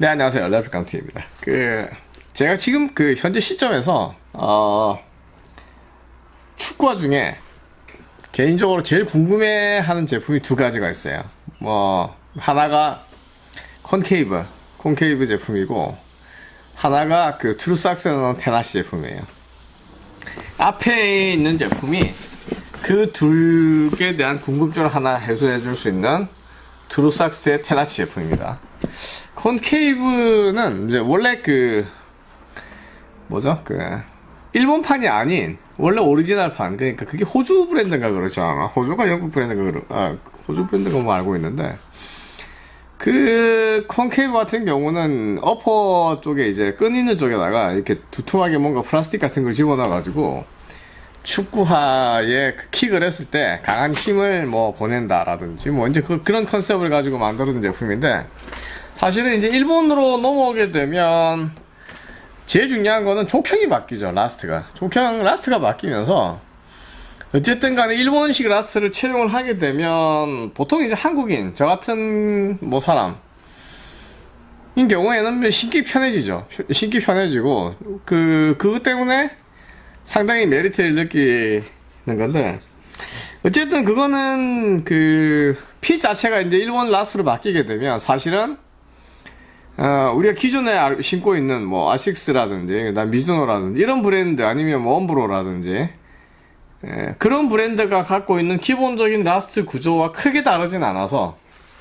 네, 안녕하세요. 레프강TV입니다. 제가 지금 현재 시점에서, 축구화 중에 개인적으로 제일 궁금해 하는 제품이 두 가지가 있어요. 하나가 콘케이브 제품이고, 하나가 트루삭스에 넣은 테나시 제품이에요. 앞에 있는 제품이 그 둘 개에 대한 궁금증을 하나 해소해 줄 수 있는 트루삭스의 테나치 제품입니다. 콘케이브는 이제 원래 일본판이 아닌 원래 오리지널판, 그러니까 그게 호주 브랜드인가 그러죠. 아마 호주가 영국 브랜드인가 호주 브랜드가 알고 있는데, 콘케이브 같은 경우는 어퍼 쪽에 이제 끈 있는 쪽에다가 이렇게 두툼하게 뭔가 플라스틱 같은 걸 집어넣어가지고 축구화에 킥을 했을 때 강한 힘을 보낸다라든지 이제 그런 컨셉을 가지고 만드는 제품인데, 사실은 이제 일본으로 넘어오게 되면 제일 중요한 거는 족형이 바뀌죠. 라스트가 바뀌면서 어쨌든 간에 일본식 라스트를 채용을 하게 되면 보통 이제 한국인, 저 같은 사람인 경우에는 신기 편해지죠. 신기 편해지고 그것 때문에 상당히 메리트를 느끼는 건데, 어쨌든 그거는 핏 자체가 이제 일본 라스트로 바뀌게 되면 사실은 우리가 기존에 신고 있는 아식스라든지 그다음 미즈노라든지 이런 브랜드, 아니면 원브로라든지 그런 브랜드가 갖고 있는 기본적인 라스트 구조와 크게 다르진 않아서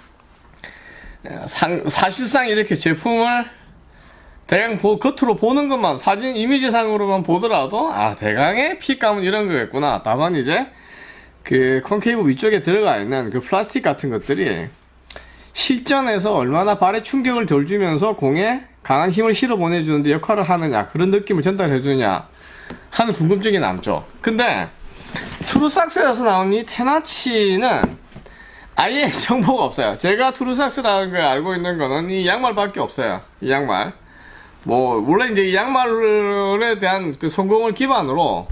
사실상 이렇게 제품을 대강 겉으로 보는 것만, 사진 이미지상으로만 보더라도 대강의 핏감은 이런 거겠구나. 다만 이제 콘케이브 위쪽에 들어가 있는 플라스틱 같은 것들이 실전에서 얼마나 발에 충격을 덜 주면서 공에 강한 힘을 실어 보내주는데 역할을 하느냐, 그런 느낌을 전달해 주느냐 하는 궁금증이 남죠. 근데 트루삭스에서 나온 이 테나치는 아예 정보가 없어요. 제가 트루삭스라는 걸 알고 있는 거는 이 양말밖에 없어요. 이 양말, 원래 이제 이 양말에 대한 성공을 기반으로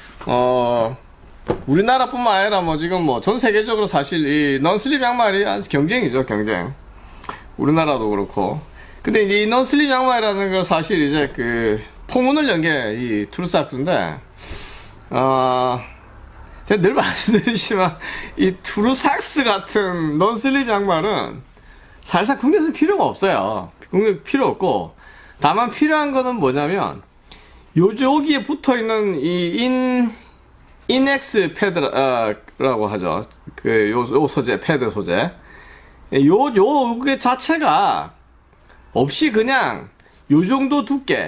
우리나라뿐만 아니라 지금 전 세계적으로 사실 이 넌슬립 양말이 아주 경쟁이죠, 경쟁. 우리나라도 그렇고. 근데 이제 이 넌슬립 양말이라는 걸 사실 이제 포문을 연 게 이 트루삭스인데, 제가 늘 말씀드리지만 이 트루삭스 같은 넌슬립 양말은 사실상 국내에서는 필요가 없어요. 국내 필요 없고, 다만 필요한 거는 뭐냐면 여기에 붙어 있는 이 인엑스 패드라고 하죠. 요 소재, 패드 소재. 요게 자체가 없이 그냥 요 정도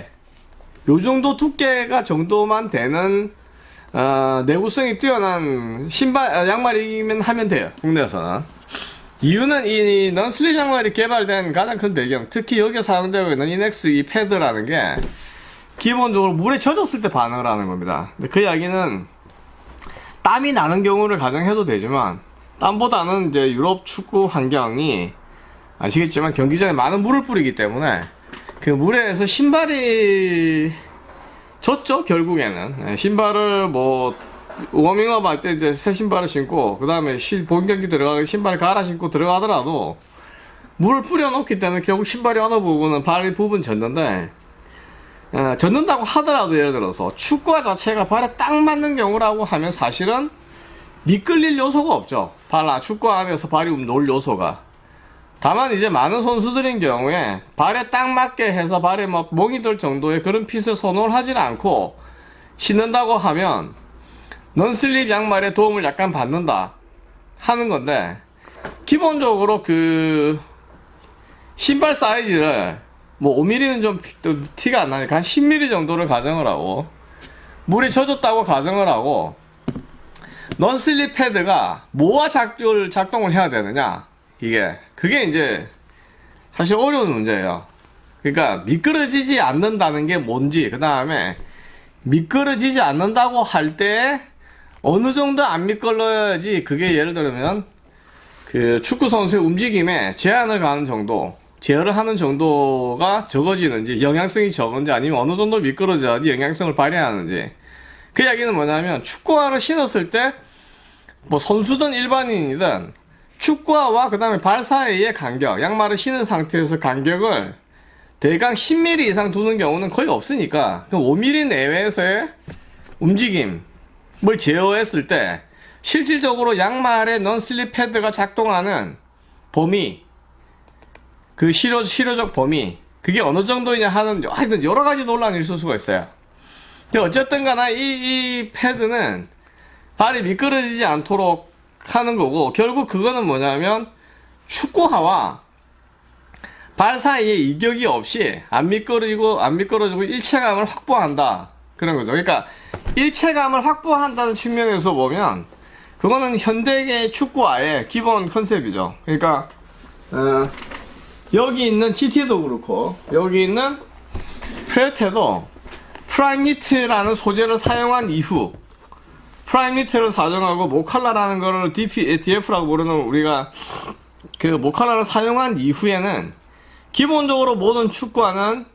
두께가 정도만 되는 내구성이 뛰어난 양말이면 하면 돼요, 국내에서는. 이유는 이 넌슬립 양말이 개발된 가장 큰 배경, 특히 여기에 사용되고 있는 인엑스 이 패드라는 게 기본적으로 물에 젖었을 때 반응을 하는 겁니다. 근데 그 이야기는 땀이 나는 경우를 가정해도 되지만, 땀보다는 이제 유럽 축구 환경이 아시겠지만 경기장에 많은 물을 뿌리기 때문에 그 물에서 신발이 젖죠, 결국에는. 신발을 워밍업 할 때 이제 새 신발을 신고, 그 다음에 본 경기 들어가기 신발을 갈아 신고 들어가더라도 물을 뿌려 놓기 때문에 결국 신발이 어느 부분은 발 부분 젖는데, 젖는다고 하더라도 예를 들어서 축구화 자체가 발에 딱 맞는 경우라고 하면 사실은 미끌릴 요소가 없죠. 축구화 안에서 발이 놀 요소가. 다만 이제 많은 선수들인 경우에 발에 딱 맞게 해서 발에 멍이 들 정도의 그런 핏을 선호를 하지는 않고 신는다고 하면 넌슬립 양말의 도움을 약간 받는다 하는 건데, 기본적으로 신발 사이즈를 5mm는 좀 티가 안 나니까 한 10mm 정도를 가정을 하고, 물이 젖었다고 가정을 하고, 넌슬립 패드가 뭐와 작동을 해야 되느냐, 그게 이제 사실 어려운 문제예요. 그러니까 미끄러지지 않는다는 게 뭔지, 그 다음에 미끄러지지 않는다고 할 때 어느 정도 안 미끄러야지, 그게 예를 들면 축구 선수의 움직임에 제어를 하는 정도가 적어지는지, 영향성이 적은지, 아니면 어느 정도 미끄러져야지 영향성을 발휘하는지. 그 이야기는 뭐냐면, 축구화를 신었을 때 선수든 일반인이든 축구화와 그 다음에 발 사이의 간격, 양말을 신은 상태에서 간격을 대강 10mm 이상 두는 경우는 거의 없으니까 5mm 내외에서의 움직임을 제어했을 때 실질적으로 양말의 넌슬립 패드가 작동하는 범위, 그 실효적 범위, 그게 어느 정도이냐 하는 하여튼 여러 가지 논란이 있을 수가 있어요. 근데 어쨌든 간에 이 패드는 발이 미끄러지지 않도록 하는 거고, 결국 그거는 뭐냐면 축구화와 발 사이에 이격이 없이 안 미끄러지고 일체감을 확보한다, 그런 거죠. 그러니까 일체감을 확보한다는 측면에서 보면 그거는 현대계 축구화의 기본 컨셉이죠. 그러니까 여기 있는 GT도 그렇고 여기 있는 프레테도 프라임 니트라는 소재를 사용한 이후, 프라임 니트를 사용하고 모칼라라는 거를 DF라고 부르는 우리가 그 모칼라를 사용한 이후에는 기본적으로 모든 축구화는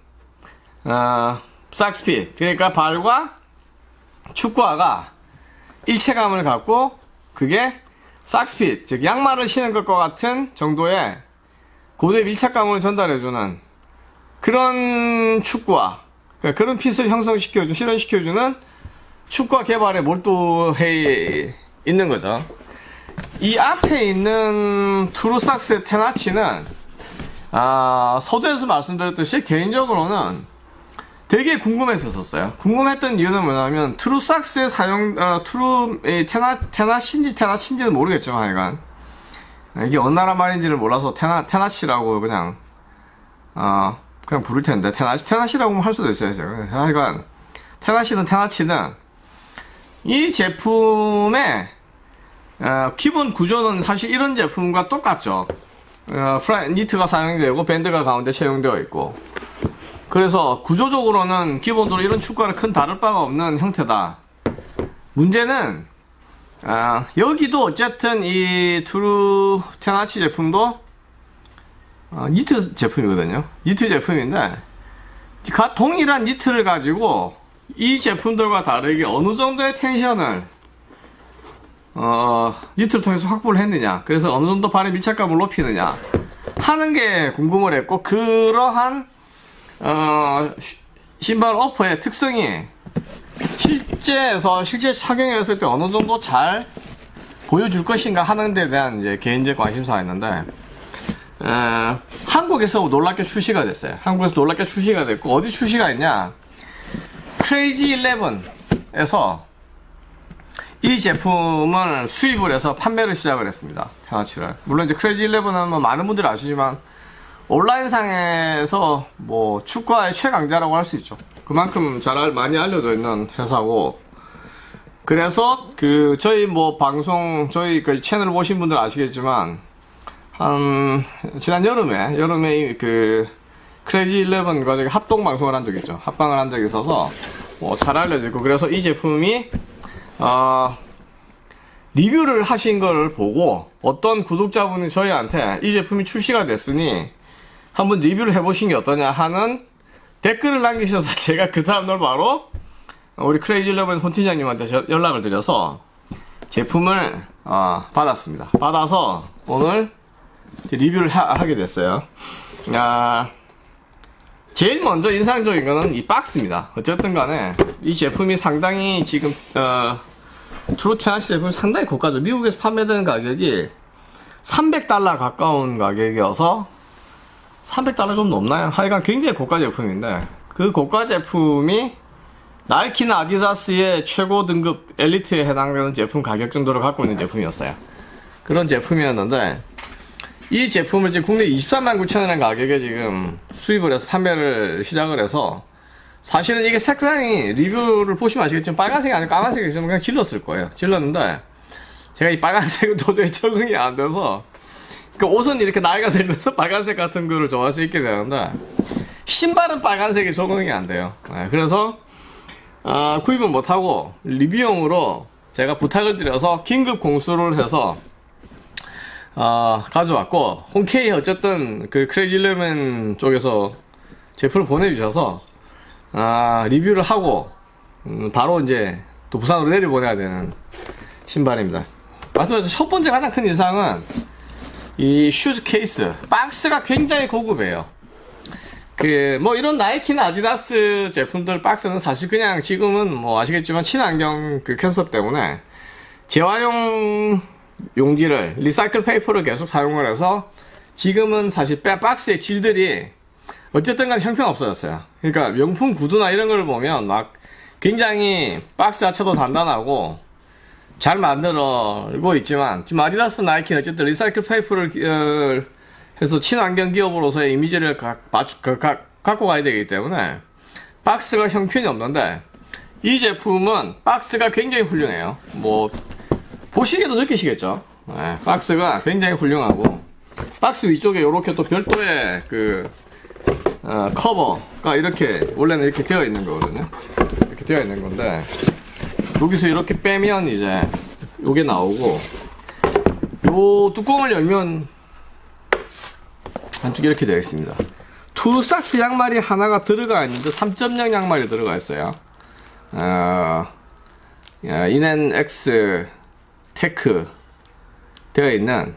삭스핏, 그러니까 발과 축구화가 일체감을 갖고 그게 삭스핏, 즉 양말을 신은 것과 같은 정도의 고도의 밀착감을 전달해주는 그런 축구화, 그런 핏을 실현시켜주는 축구화 개발에 몰두해 있는 거죠. 이 앞에 있는 트루삭스의 테나치는 서두에서 말씀드렸듯이 개인적으로는 되게 궁금했었어요. 궁금했던 이유는 뭐냐면 트루삭스의 테나치인지는 모르겠지만 하여간 이게 어느 나라 말인지를 몰라서 테나치라고 그냥 부를 텐데 테나치라고 할 수도 있어요. 하여간 테나치는 이 제품의 기본 구조는 사실 이런 제품과 똑같죠. 니트가 사용되고 밴드가 가운데 채용되어 있고, 그래서 구조적으로는 기본적으로 이런 축구와는 큰 다를 바가 없는 형태다. 문제는 여기도 어쨌든 이 테나치 제품도 니트 제품이거든요. 니트 제품인데 동일한 니트를 가지고 이 제품들과 다르게 어느 정도의 텐션을 니트를 통해서 확보를 했느냐, 그래서 어느 정도 발의 밀착감을 높이느냐 하는 게 궁금을 했고, 그러한 신발 어퍼의 특성이 실제 착용했을 때 어느 정도 잘 보여줄 것인가 하는 데 대한 이제 개인적 관심사가 있는데, 한국에서 놀랍게 출시가 됐어요. 한국에서 놀랍게 출시가 됐고, 어디 출시가 있냐, 크레이지 11에서 이 제품을 수입을 해서 판매를 시작을 했습니다. 테나치를. 물론 이제 크레이지 11은 뭐 많은 분들이 아시지만 온라인상에서 뭐 축구화의 최강자라고 할 수 있죠. 그만큼 많이 알려져 있는 회사고, 그래서 저희 뭐 방송, 저희 그 채널 보신 분들 아시겠지만 지난 여름에 크레이지 11과 합동 방송을 한 적이 있죠. 합방을 한 적이 있어서 뭐 잘 알려져 있고, 그래서 이 제품이 리뷰를 하신 걸 보고 어떤 구독자분이 저희한테 이 제품이 출시가 됐으니 한번 리뷰를 해보신 게 어떠냐 하는 댓글을 남기셔서 제가 그 다음날 바로 우리 크레이지 11 손팀장님한테 연락을 드려서 제품을 받았습니다. 받아서 오늘 리뷰를 하게 됐어요. 제일 먼저 인상적인 거는 이 박스입니다. 어쨌든 간에 이 제품이 상당히 지금 테나치 제품이 상당히 고가죠. 미국에서 판매되는 가격이 $300 가까운 가격이어서, 300달러 좀 넘나요? 하여간 굉장히 고가 제품인데, 그 고가 제품이 나이키나 아디다스의 최고 등급 엘리트에 해당되는 제품 가격 정도를 갖고 있는 제품이었어요. 그런 제품이었는데, 이 제품을 지금 국내 239,000원의 가격에 지금 수입을 해서 판매를 시작을 해서, 사실은 이게 색상이 리뷰를 보시면 아시겠지만 빨간색이 아니고 까만색이 있으면 그냥 질렀을 거예요. 질렀는데 제가 이 빨간색은 도저히 적응이 안 돼서, 그러니까 옷은 이렇게 나이가 들면서 빨간색 같은 거를 좋아할 수 있게 되는데 신발은 빨간색이 적응이 안 돼요. 그래서 구입은 못하고 리뷰용으로 제가 부탁을 드려서 긴급 공수를 해서 가져왔고, 홍케이 어쨌든 그 크레이지 11 쪽에서 제품을 보내주셔서 리뷰를 하고 바로 이제 또 부산으로 내려보내야 되는 신발입니다. 말씀드렸죠. 첫 번째 가장 큰 이상은 이 슈즈 케이스, 박스가 굉장히 고급이에요. 뭐 이런 나이키나 아디다스 제품들 박스는 사실 그냥 지금은 뭐 아시겠지만 친환경 그 컨셉 때문에 재활용 용지를 리사이클 페이퍼를 계속 사용을 해서 지금은 사실 박스의 질들이 어쨌든 간에 형편없어졌어요. 그러니까 명품 구두나 이런 걸 보면 막 굉장히 박스 자체도 단단하고 잘 만들어고 있지만 지금 아디다스 나이키는 어쨌든 리사이클 페이퍼를 해서 친환경 기업으로서의 이미지를 갖고 가야 되기 때문에 박스가 형편이 없는데 이 제품은 박스가 굉장히 훌륭해요. 뭐 보시기에도 느끼시겠죠. 네, 박스가 굉장히 훌륭하고 박스 위쪽에 이렇게 또 별도의 그 커버가 이렇게 원래는 이렇게 되어 있는 거거든요. 이렇게 되어 있는 건데 여기서 이렇게 빼면 이제 요게 나오고 요 뚜껑을 열면 안쪽에 이렇게 되어 있습니다. 투르삭스 양말이 하나가 들어가 있는데 3.0 양말이 들어가 있어요. 이넨 X 테크 되어 있는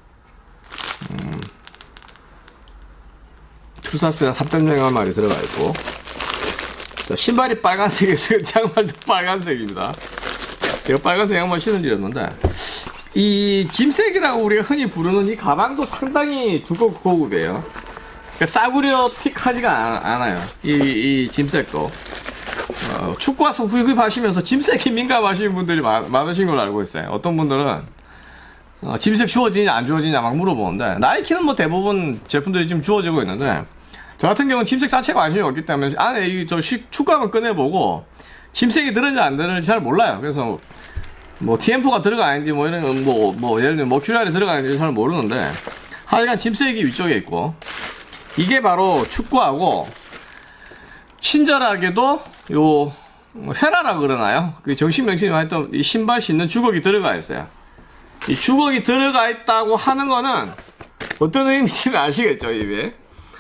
투르삭스 3.0 양말이 들어가 있고 신발이 빨간색에서 양말도 빨간색입니다. 제가 빨간색 양말 신은 일이 없는데 이 짐색이라고 우리가 흔히 부르는 이 가방도 상당히 두껍고 고급이에요. 그러니까 싸구려 틱하지가 않아요. 이 짐색도 축구 와서 구입하시면서 짐색이 민감하신 분들이 많으신 걸로 알고 있어요. 어떤 분들은 짐색 주어지냐 안 주어지냐 막 물어보는데 나이키는 뭐 대부분 제품들이 지금 주어지고 있는데 저 같은 경우는 짐색 자체에 관심이 없기 때문에 안에 축구함을 꺼내보고 짐색이 들었는지 안 들었는지 잘 몰라요. 그래서 뭐 TM4가 들어가 있는지 뭐 이런 뭐 예를 들면 머큐리알이 들어가 있는지 잘 모르는데 하여간 짐색이 위쪽에 있고 이게 바로 축구하고 친절하게도 요 헤라라 그러나요? 그 정신명칭이 했던 이 신발 신는 주걱이 들어가 있어요. 이 주걱이 들어가 있다고 하는 거는 어떤 의미인지는 아시겠죠, 입에?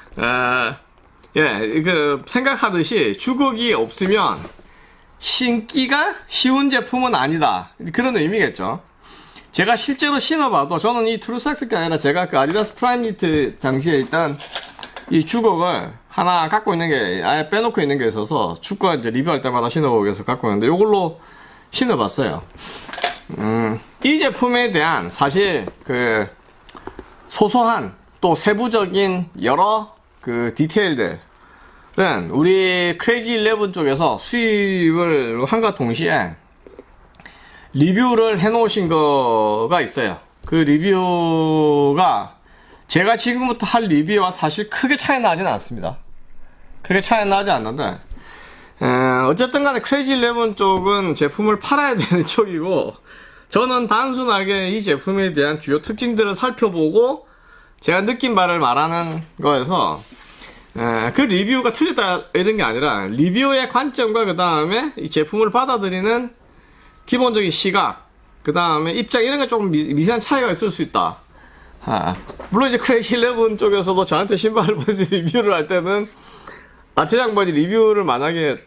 생각하듯이 주걱이 없으면 신기가 쉬운 제품은 아니다. 그런 의미겠죠. 제가 실제로 신어봐도 저는 이 투르삭스가 아니라 제가 그 아디다스 프라임니트 당시에 일단 이 주걱을 하나 갖고 있는 게 아예 빼놓고 있는 게 있어서 축구 이제 리뷰할 때마다 신어보기 위해서 갖고 있는데 이걸로 신어봤어요. 이 제품에 대한 사실 그 소소한 또 세부적인 여러 그 디테일들은 우리 크레이지 11 쪽에서 수입을 한과 동시에 리뷰를 해놓으신 거가 있어요. 그 리뷰가 제가 지금부터 할 리뷰와 사실 크게 차이 나지는 않습니다. 크게 차이 나지 않는데 어쨌든 간에 크레이지 11 쪽은 제품을 팔아야 되는 쪽이고 저는 단순하게 이 제품에 대한 주요 특징들을 살펴보고 제가 느낀 바를 말하는 거여서 그 리뷰가 틀렸다 이런 게 아니라 리뷰의 관점과 그 다음에 이 제품을 받아들이는 기본적인 시각 그 다음에 입장 이런 게 조금 미세한 차이가 있을 수 있다. 물론 이제 크레이지 11 쪽에서도 저한테 신발을 보여서 리뷰를 할 때는 제 양반이 리뷰를 만약에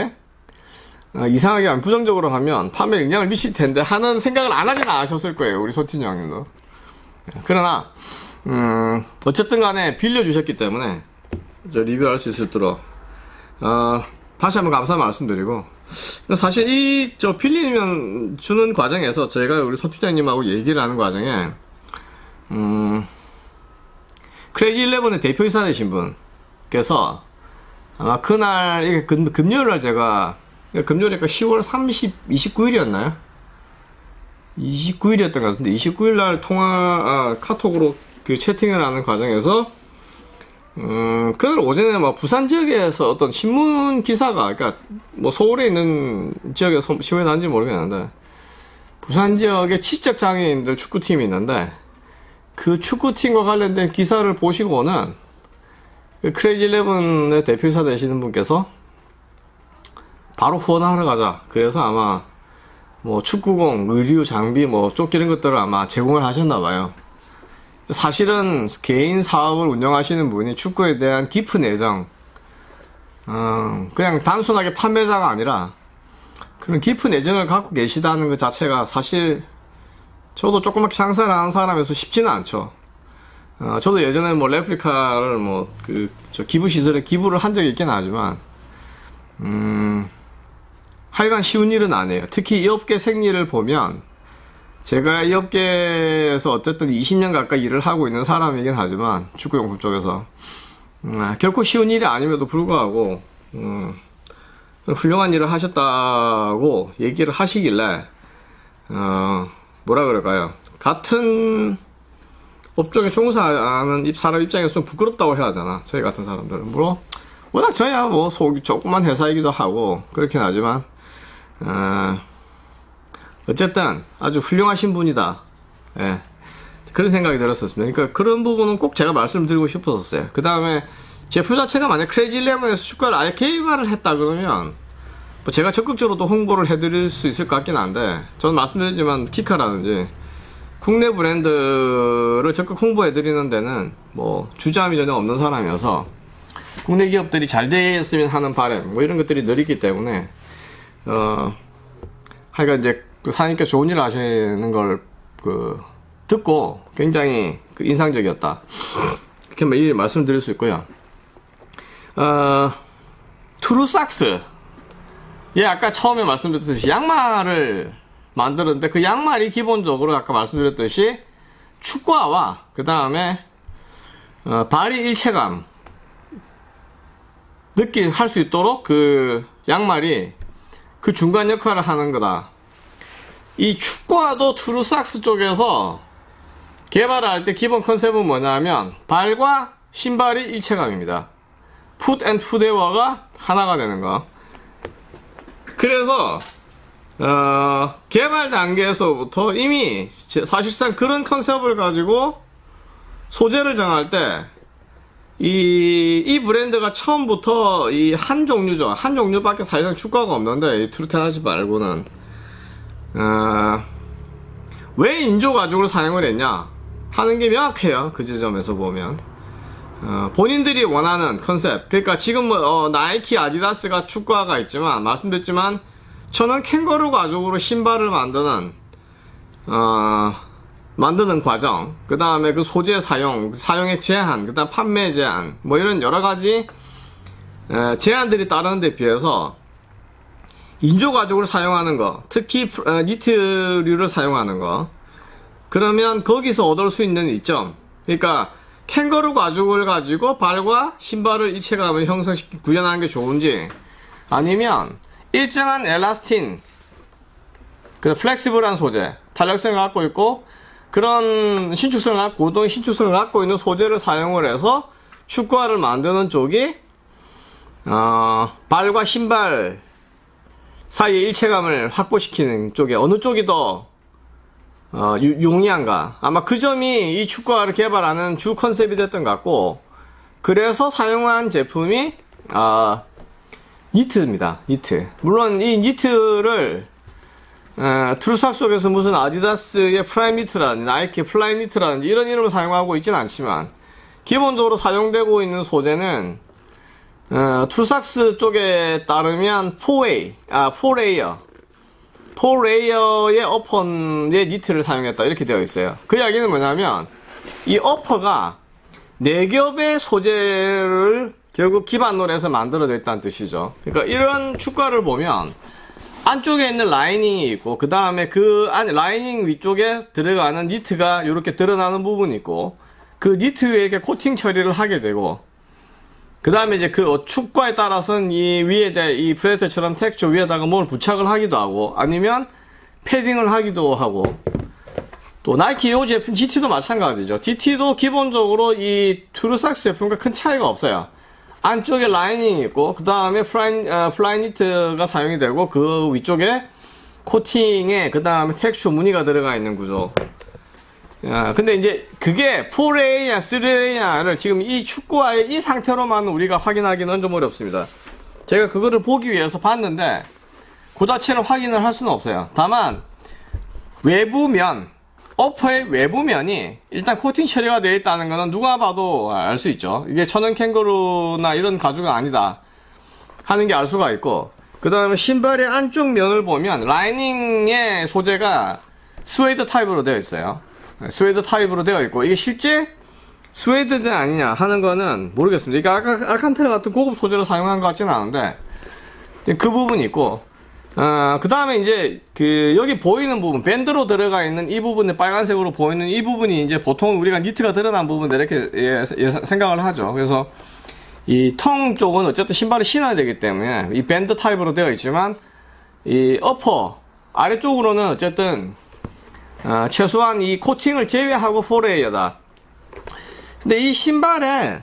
이상하게 부정적으로 하면 판매에 영향을 미칠 텐데 하는 생각을 안 하진 않으셨을 거예요. 우리 소틴 형님도. 그러나 어쨌든 간에 빌려주셨기 때문에 저 리뷰할 수 있도록 다시 한번 감사 말씀드리고 사실 빌리면 주는 과정에서 제가 우리 소팀장님하고 얘기를 하는 과정에 크레이지 11의 대표이사 되신 분께서 아마 그날 금요일날 제가 금요일이니까 10월 29일이었나요? 29일이었던 것 같은데 29일날 카톡으로 그 채팅을 하는 과정에서 그날 오전에 부산 지역에서 어떤 신문 기사가 그러니까 뭐 서울에 있는 지역에서 신문이 나는지 모르겠는데 부산 지역에 지적 장애인들 축구팀이 있는데 그 축구팀과 관련된 기사를 보시고는 그 크레이지 11의 대표이사 되시는 분께서 바로 후원하러 가자. 그래서 아마 뭐 축구공, 의류, 장비 조끼 이런 것들을 아마 제공을 하셨나봐요. 사실은 개인 사업을 운영하시는 분이 축구에 대한 깊은 애정, 그냥 단순하게 판매자가 아니라 그런 깊은 애정을 갖고 계시다는 것 자체가 사실 저도 조그맣게 장사를 하는 사람에서 쉽지는 않죠. 저도 예전에 뭐 레플리카를 저 기부 시설에 기부를 한 적이 있긴 하지만, 하여간 쉬운 일은 아니에요. 특히 이 업계 생리를 보면, 제가 이 업계에서 어쨌든 20년 가까이 일을 하고 있는 사람이긴 하지만, 축구용품 쪽에서, 결코 쉬운 일이 아님에도 불구하고, 훌륭한 일을 하셨다고 얘기를 하시길래, 뭐라 그럴까요? 같은 업종에 종사하는 사람 입장에서 좀 부끄럽다고 해야 되나? 저희 같은 사람들은. 물론, 워낙 저야 뭐, 조그만 회사이기도 하고, 그렇긴 하지만, 어쨌든, 아주 훌륭하신 분이다. 예. 그런 생각이 들었었습니다. 그러니까 그런 부분은 꼭 제가 말씀드리고 싶었었어요. 그 다음에, 제품 자체가 만약 크레이지 11에서 축구를 아예 개발을 했다 그러면, 뭐 제가 적극적으로 또 홍보를 해드릴 수 있을 것 같긴 한데, 저는 말씀드리지만, 키카라든지, 국내 브랜드를 적극 홍보해드리는 데는 뭐 주저함이 전혀 없는 사람이어서 국내 기업들이 잘 됐으면 하는 바람 뭐 이런 것들이 늘 있기 때문에 하여간 이제 그 사장님께서 좋은 일을 하시는 걸 듣고 굉장히 인상적이었다 이렇게 말씀드릴 수 있고요. 트루삭스 아까 처음에 말씀드렸듯이 양말을 만들었는데 그 양말이 기본적으로 아까 말씀드렸듯이 축구화와 그 다음에 발이 일체감 할 수 있도록 그 양말이 그 중간 역할을 하는 거다. 이 축구화도 트루삭스 쪽에서 개발을 할 때 기본 컨셉은 뭐냐면 발과 신발이 일체감입니다. 풋 앤 풋웨어가 하나가 되는 거. 그래서 개발 단계에서부터 이미 사실상 그런 컨셉을 가지고 소재를 정할 때 이 브랜드가 처음부터 이 한 종류죠. 한 종류밖에 사실상 축구화가 없는데 이 트루테나시 말고는 왜 인조 가죽을 사용을 했냐 하는 게 명확해요. 그 지점에서 보면 본인들이 원하는 컨셉. 그러니까 지금 나이키, 아디다스가 축구화가 있지만 말씀드렸지만 저는 캥거루 가죽으로 신발을 만드는 과정, 그 다음에 그 소재 사용의 제한, 그 다음 판매 제한, 뭐 이런 여러가지 제한들이 따르는 데 비해서 인조 가죽을 사용하는 거, 특히 니트류를 사용하는 거, 그러면 거기서 얻을 수 있는 이점, 그러니까 캥거루 가죽을 가지고 발과 신발을 일체감을 구현하는 게 좋은지, 아니면 일정한 엘라스틴, 플렉시블한 소재, 탄력성을 갖고 있고 그런 고도의 신축성을 갖고 있는 소재를 사용을 해서 축구화를 만드는 쪽이 발과 신발 사이의 일체감을 확보시키는 쪽에 어느 쪽이 더 용이한가. 아마 그 점이 이 축구화를 개발하는 주 컨셉이 됐던 것 같고, 그래서 사용한 제품이 니트입니다. 니트. 물론 이 니트를 트루삭 속에서 무슨 아디다스의 프라임 니트라든지 나이키 플라이 니트라든지 이런 이름을 사용하고 있진 않지만 기본적으로 사용되고 있는 소재는 트루삭스 쪽에 따르면 4레이어의 어퍼의 니트를 사용했다 이렇게 되어 있어요. 그 이야기는 뭐냐면 이 어퍼가 4겹의 소재를 결국 기반으로 해서 만들어져 있다는 뜻이죠. 그러니까 이런 축구화를 보면 안쪽에 있는 라이닝이 있고 그 다음에 그 라이닝 위쪽에 들어가는 니트가 이렇게 드러나는 부분이 있고 그 니트 위에 이렇게 코팅 처리를 하게 되고 그 다음에 이제 그 축구화에 따라서는 이 위에 이 프레테처럼 텍스처 위에다가 뭘 부착을 하기도 하고 아니면 패딩을 하기도 하고 또 나이키 요 제품 GT도 마찬가지죠. GT도 기본적으로 이 트루삭스 제품과 큰 차이가 없어요. 안쪽에 라이닝이 있고 그 다음에 플라이 니트가 사용이 되고 그 위쪽에 코팅에 그 다음에 텍스처 무늬가 들어가 있는 구조. 근데 이제 그게 4A냐 3A냐를 지금 이 축구화의 이 상태로만 우리가 확인하기는 좀 어렵습니다. 제가 그거를 보기 위해서 봤는데 그 자체를 확인을 할 수는 없어요. 다만 외부면, 어퍼의 외부면이 일단 코팅 처리가 되어 있다는 거는 누가 봐도 알 수 있죠. 이게 천연 캥거루나 이런 가죽은 아니다 하는 게 알 수가 있고, 그 다음에 신발의 안쪽 면을 보면 라이닝의 소재가 스웨이드 타입으로 되어 있어요. 스웨이드 타입으로 되어 있고, 이게 실제 스웨이드 아니냐 하는 거는 모르겠습니다. 이게 알칸테라 같은 고급 소재를 사용한 것 같지는 않은데 그 부분이 있고, 그 다음에 이제 여기 보이는 부분, 밴드로 들어가 있는 이 부분에 빨간색으로 보이는 이 부분이 이제 보통 우리가 니트가 드러난 부분 이렇게 생각을 하죠. 그래서 이 텅 쪽은 어쨌든 신발을 신어야 되기 때문에 이 밴드 타입으로 되어 있지만 이 어퍼 아래쪽으로는 어쨌든 최소한 이 코팅을 제외하고 포레이어다. 근데 이 신발에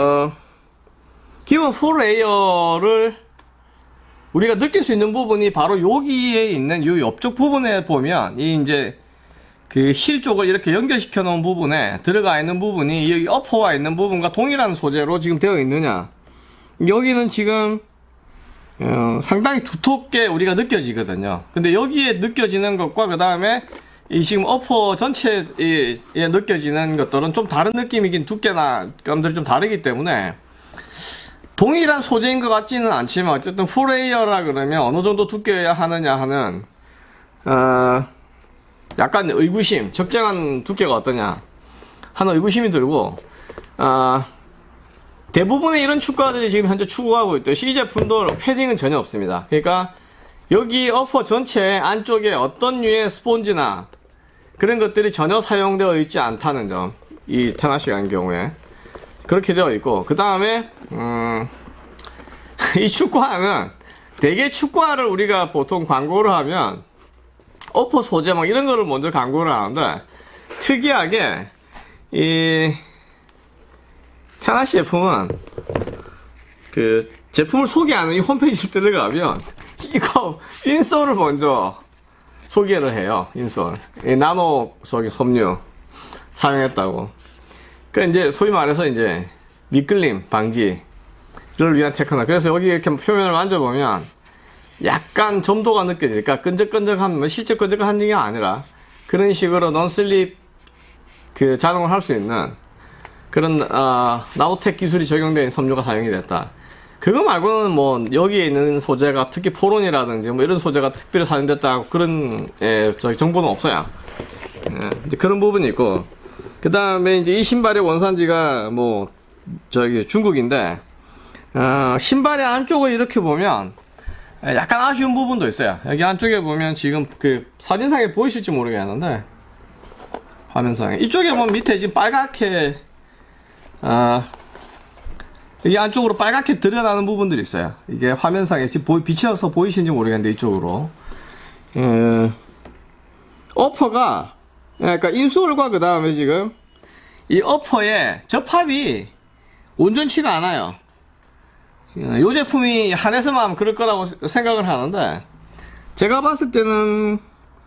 기본 포레이어를 우리가 느낄 수 있는 부분이 바로 여기에 있는 이 옆쪽 부분에 보면 이 이제 그 힐 쪽을 이렇게 연결시켜 놓은 부분에 들어가 있는 부분이 여기 어퍼와 있는 부분과 동일한 소재로 지금 되어 있느냐, 여기는 지금 상당히 두텁게 우리가 느껴지거든요. 근데 여기에 느껴지는 것과 그 다음에 이 지금 어퍼 전체에 느껴지는 것들은 좀 다른 느낌이긴, 두께나 감들이 좀 다르기 때문에 동일한 소재인 것 같지는 않지만 어쨌든 포레이어라 그러면 어느 정도 두께여야 하느냐 하는 약간 의구심, 적정한 두께가 어떠냐 하는 의구심이 들고, 대부분의 이런 축구화들이 지금 현재 추구하고 있듯이 이 제품도 패딩은 전혀 없습니다. 그러니까 여기 어퍼 전체 안쪽에 어떤 류의 스폰지나 그런 것들이 전혀 사용되어 있지 않다는 점, 이 테나시 같은 경우에 그렇게 되어 있고, 그 다음에 이 축구화는 대개 축구화를 우리가 보통 광고를 하면 어퍼 소재 막 이런 거를 먼저 광고를 하는데, 특이하게 이 테나시 제품은 그 제품을 소개하는 이 홈페이지를 들어가면 이거 인솔을 먼저 소개를 해요. 인솔 이 나노 속의 섬유 사용했다고. 그 이제 소위 말해서 이제 미끌림 방지를 위한 테크나. 그래서 여기 이렇게 표면을 만져보면 약간 점도가 느껴지니까 끈적끈적한, 실제 끈적한 게 아니라 그런 식으로 논슬립 그 작용을 할 수 있는 그런 나노텍 기술이 적용된 섬유가 사용이 됐다. 그거 말고는 뭐 여기에 있는 소재가 특히 포론이라든지 뭐 이런 소재가 특별히 사용됐다 그런 정보는 없어요. 이제 그런 부분이 있고, 그 다음에 이제 이 신발의 원산지가 뭐 중국인데, 신발의 안쪽을 이렇게 보면 약간 아쉬운 부분도 있어요. 여기 안쪽에 보면 지금 그 사진상에 보이실지 모르겠는데, 화면상에 이쪽에 보면 밑에 지금 빨갛게 이게 안쪽으로 빨갛게 드러나는 부분들이 있어요. 이게 화면상에 지금 비춰서 보이시는지 모르겠는데, 이쪽으로 어퍼가, 그러니까 인솔과 그 다음에 지금 이 어퍼의 접합이 온전치가 않아요. 이 제품이 한해서만 그럴 거라고 생각을 하는데, 제가 봤을 때는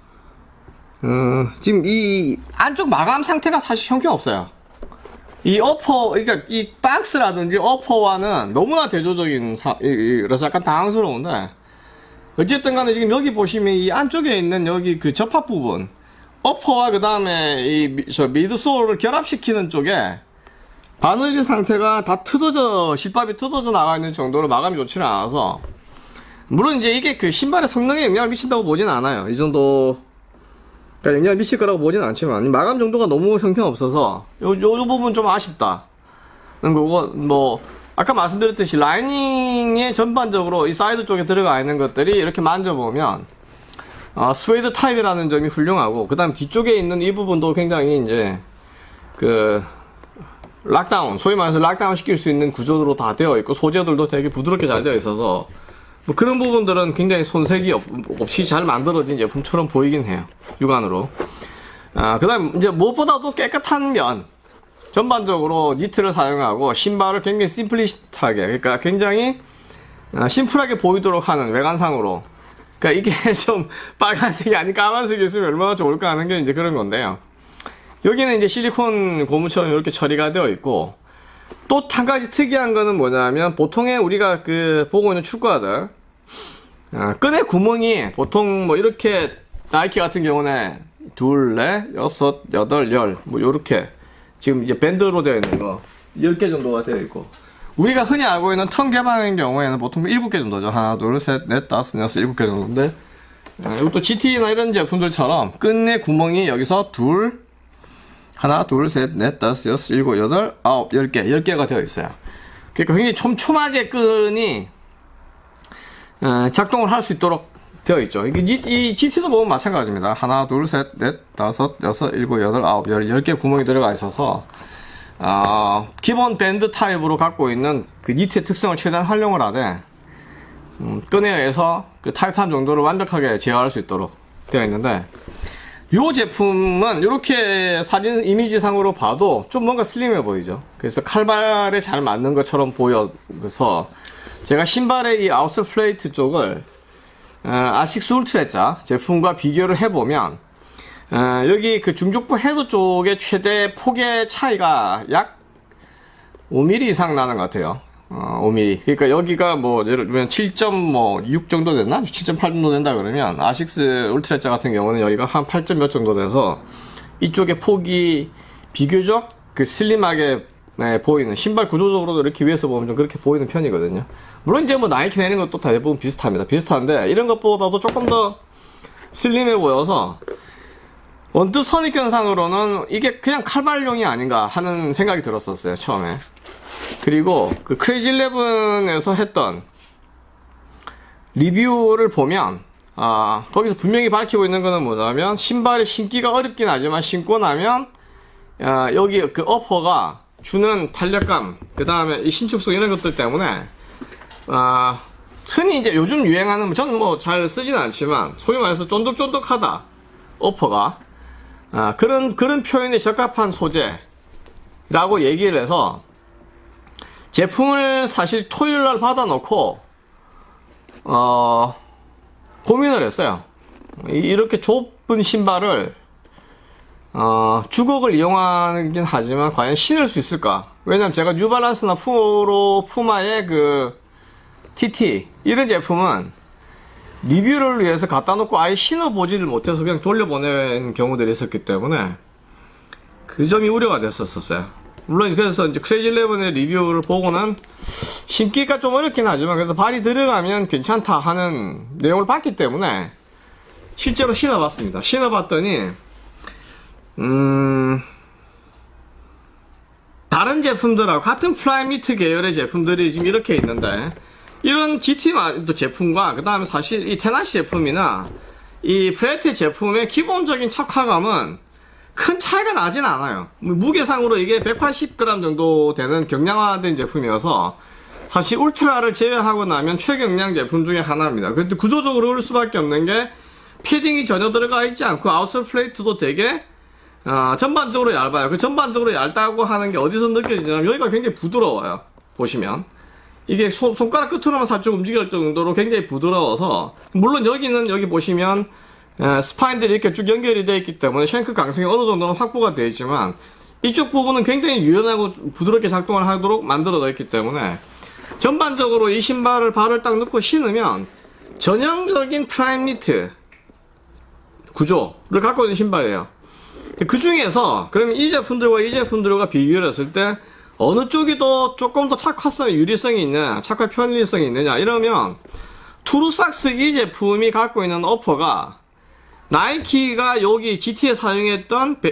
지금 이 안쪽 마감 상태가 사실 형편없어요. 이 어퍼, 그러니까 이 박스라든지 어퍼와는 너무나 대조적인 그래서 약간 당황스러운데, 어쨌든 간에 지금 여기 보시면 이 안쪽에 있는 여기 그 접합 부분, 어퍼와 그 다음에 이 미드솔을 결합시키는 쪽에 바느질 상태가 다 실밥이 뜯어져 나가 있는 정도로 마감이 좋지는 않아서, 물론 이제 이게 그 신발의 성능에 영향을 미친다고 보진 않아요. 이 정도, 그러니까 영향을 미칠 거라고 보진 않지만 마감 정도가 너무 형편없어서 요 부분 좀 아쉽다. 그거 뭐 아까 말씀드렸듯이 라이닝에 전반적으로 이 사이드 쪽에 들어가 있는 것들이 이렇게 만져보면 스웨이드 타입이라는 점이 훌륭하고, 그 다음 뒤쪽에 있는 이 부분도 굉장히 이제 그 락다운, 소위 말해서 락다운 시킬 수 있는 구조로 다 되어 있고, 소재들도 되게 부드럽게 잘 되어 있어서 뭐 그런 부분들은 굉장히 손색이 없이 잘 만들어진 제품처럼 보이긴 해요, 육안으로. 그 다음 이제 무엇보다도 깨끗한 면, 전반적으로 니트를 사용하고 신발을 굉장히 심플리시트하게, 그러니까 굉장히 심플하게 보이도록 하는 외관상으로, 그러니까 이게 좀 빨간색이 아닌 까만색이 있으면 얼마나 좋을까 하는 게 이제 그런 건데요. 여기는 이제 실리콘 고무처럼 이렇게 처리가 되어 있고, 또 한 가지 특이한 거는 뭐냐면, 보통의 우리가 보고 있는 축구화들 끈의 구멍이 보통 뭐 이렇게, 나이키 같은 경우는 2, 4, 6, 8, 10 뭐 요렇게 지금 이제 밴드로 되어 있는 거 10개 정도가 되어 있고, 우리가 흔히 알고 있는 턴 개방인 경우에는 보통 7개 정도죠. 하나, 둘, 셋, 넷, 다섯, 여섯, 7개 정도인데, 이것도 GT나 이런 제품들처럼 끈의 구멍이 여기서 둘, 하나, 둘, 셋, 넷, 다섯, 여섯, 일곱, 여덟, 아홉, 10개, 10개가 되어 있어요. 그러니까 굉장히 촘촘하게 끈이 작동을 할 수 있도록 되어 있죠. 이 GT도 보면 마찬가지입니다. 하나, 둘, 셋, 넷, 다섯, 여섯, 일곱, 여덟, 아홉, 10개 구멍이 들어가 있어서 기본 밴드 타입으로 갖고 있는 그 니트의 특성을 최대한 활용을 하되 끈에 의해서 그 타이트한 정도를 완벽하게 제어할 수 있도록 되어 있는데, 이 제품은 이렇게 사진 이미지상으로 봐도 좀 뭔가 슬림해 보이죠. 그래서 칼발에 잘 맞는 것처럼 보여서 제가 신발의 이 아웃솔 플레이트 쪽을 아식스 울트레자 제품과 비교를 해보면 여기 그 중족부 헤드 쪽의 최대 폭의 차이가 약 5mm 이상 나는 것 같아요. 5mm. 그러니까 여기가 뭐 예를 들면 7.6 정도 됐나? 7.8 정도 된다 그러면 아식스 울트레자 같은 경우는 여기가 한 8점 몇 정도 돼서 이쪽의 폭이 비교적 그 슬림하게 보이는, 신발 구조적으로도 이렇게 위에서 보면 좀 그렇게 보이는 편이거든요. 물론 이제 뭐 나이키 내는 것도 다 대부분 비슷합니다. 비슷한데 이런 것보다도 조금 더 슬림해 보여서 언뜻 선입견상으로는 이게 그냥 칼발용이 아닌가 하는 생각이 들었었어요, 처음에. 그리고 그 크레이지 11에서 했던 리뷰를 보면 거기서 분명히 밝히고 있는 거는 뭐냐면, 신발이 신기가 어렵긴 하지만 신고 나면 여기 그 어퍼가 주는 탄력감, 그 다음에 이 신축성 이런 것들 때문에 흔히 이제 요즘 유행하는, 저는 뭐 잘 쓰진 않지만 소위 말해서 쫀득쫀득하다 어퍼가 그런 표현에 적합한 소재라고 얘기를 해서 제품을 사실 토요일날 받아놓고 고민을 했어요. 이렇게 좁은 신발을 주걱을 이용하긴 하지만 과연 신을 수 있을까? 왜냐면 제가 뉴발란스나 푸마의 그 TT 이런 제품은 리뷰를 위해서 갖다 놓고 아예 신어보지를 못해서 그냥 돌려보낸 경우들이 있었기 때문에 그 점이 우려가 됐었어요. 물론 그래서 이제 크레이지 11의 리뷰를 보고는 신기가 좀 어렵긴 하지만 그래도 발이 들어가면 괜찮다 하는 내용을 봤기 때문에 실제로 신어봤습니다. 신어봤더니 다른 제품들하고 같은 플라이미트 계열의 제품들이 지금 이렇게 있는데, 이런 GT 제품과 그 다음에 사실 이 테나시 제품이나 이 프레트 제품의 기본적인 착화감은 큰 차이가 나진 않아요. 무게상으로 이게 180g 정도 되는 경량화된 제품이어서 사실 울트라를 제외하고 나면 최경량 제품 중에 하나입니다. 근데 구조적으로 그럴 수밖에 없는 게 패딩이 전혀 들어가 있지 않고 아웃솔 플레이트도 되게 전반적으로 얇아요. 그 전반적으로 얇다고 하는 게 어디서 느껴지냐면 여기가 굉장히 부드러워요. 보시면 이게 손가락 끝으로만 살짝 움직일 정도로 굉장히 부드러워서, 물론 여기는 여기 보시면 스파인들이 이렇게 쭉 연결이 되어 있기 때문에 쉔크 강성이 어느 정도는 확보가 되어 있지만 이쪽 부분은 굉장히 유연하고 부드럽게 작동을 하도록 만들어져 있기 때문에 전반적으로 이 신발을 발을 딱 넣고 신으면 전형적인 프라임니트 구조를 갖고 있는 신발이에요. 그 중에서 그러면 이 제품들과 이 제품들과 비교를 했을 때 어느 쪽이 더 조금 더 착화성이, 유리성이 있냐, 착화 편리성이 있느냐 이러면 투르삭스 이 제품이 갖고 있는 어퍼가 나이키가 여기 GT에 사용했던